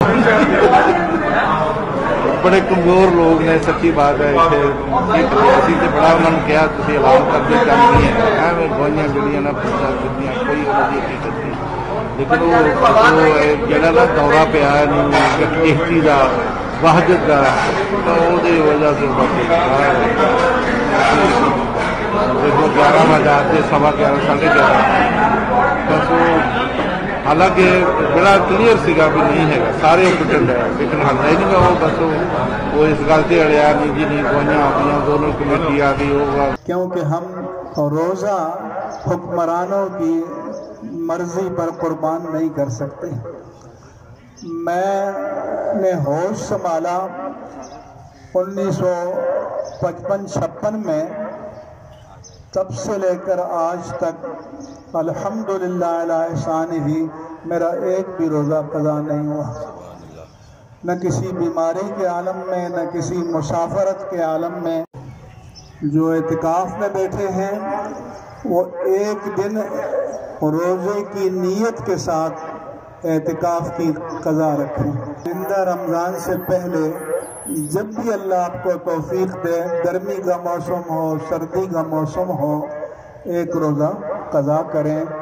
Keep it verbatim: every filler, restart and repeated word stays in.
बड़े कमजोर लोग ने, सच्ची बात है। इतने तो बड़ा उन्होंने कहा तुम ऐलान करके काम नहीं है, एवं गवाइयां जड़ियां ना पूछा करदियां कोई उन्होंने हकीकत नहीं। लेकिन वो जड़ा ना दौरा पिया किश्ती का वहदत का, तो वो वजह से देखो ग्यारह हजार से सवा ग्यारह साढ़े ग्यारह बस वो, हालांकि बड़ा क्लीयर सीगा भी नहीं है, सारे पिटन है, लेकिन हल है नहीं वो बस वो इस गल से अड़िया नहीं जी नहीं गवाइयां आ गई, दोनों कमेटी आ गई होगा। क्योंकि हम रोज़ा हुक्मरानों की मर्जी पर कुर्बान नहीं कर सकते। मैंने होश संभाला उन्नीस सौ पचपन छप्पन में, तब से लेकर आज तक अल्हम्दुलिल्लाह अला एहसान ही मेरा एक भी रोज़ा कज़ा नहीं हुआ। न किसी बीमारी के आलम में, न किसी मुसाफरत के आलम में। जो एतिकाफ़ में बैठे हैं वो एक दिन रोज़े की नीयत के साथ एतिकाफ़ की कज़ा रखें। जिंदा रमज़ान से पहले जब भी अल्लाह आपको तौफीक दे, गर्मी का मौसम हो, सर्दी का मौसम हो, एक रोज़ा कज़ा करें।